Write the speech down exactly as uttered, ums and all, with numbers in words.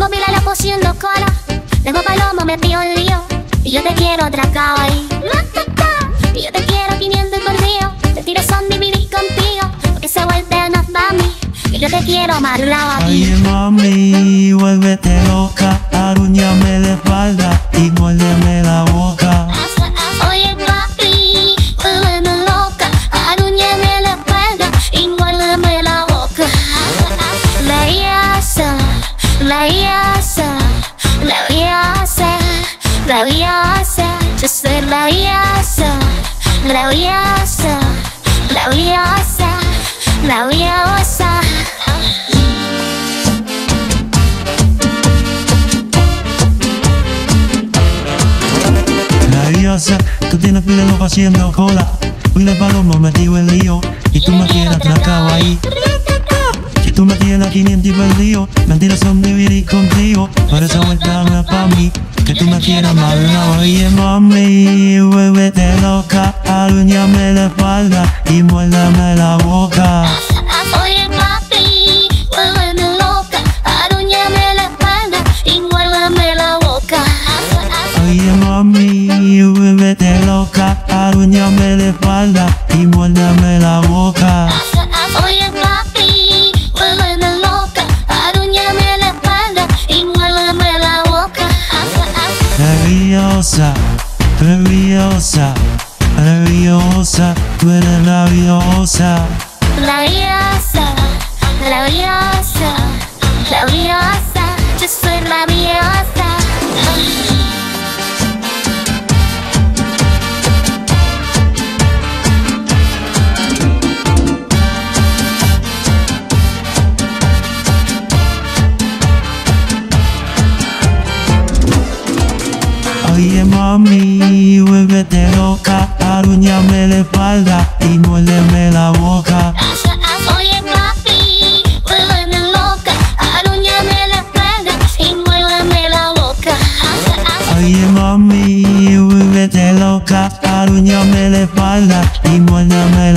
Tengo pila haciendo cola, tengo palomo metido en lío, y yo te quiero atracado ahí. Y yo te quiero quinientos por día, te tiro son dividir contigo, porque se vuelve más mami, y yo te quiero amarrado aquí. Oye mami, vuélvete loca, arúñame la espalda y muérdeme la boca. Oye papi, vuélveme loca, arúñame la espalda y muérdeme la boca. Rabiosa, rabiosa, rabiosa, rabiosa, yo soy rabiosa, rabiosa, rabiosa, rabiosa. Rabiosa, tú tienes pila loco haciendo cola, pila palomo metido en lío, y tú me quieres atracado ahí. Si tú me tienes quinientos y perdido, mentiras son dividir contigo, por esa vuelta no es pa' mí, que tú me quieras amarrado. Oye mami, vuélvete loca, arúñame la espalda y muérdame la boca. Oye papi, vuélveme loca, arúñame la espalda y muérdeme la boca. Oye mami, vuélvete loca, arúñame la espalda y muérdame la boca. Oye papi, vuélveme loca, arúñame la espalda y muérdeme la boca. Rabiosa, rabiosa, rabiosa, tú eres rabiosa. Rabiosa, rabiosa, rabiosa, yo soy rabiosa. Oye mami, vuélvete loca, arúñame la espalda y muérdeme la boca. Oye papi, vuélveme loca, arúñame la espalda y muérdeme la boca. Oye mami, vuélvete loca, arúñame la espalda y muérdeme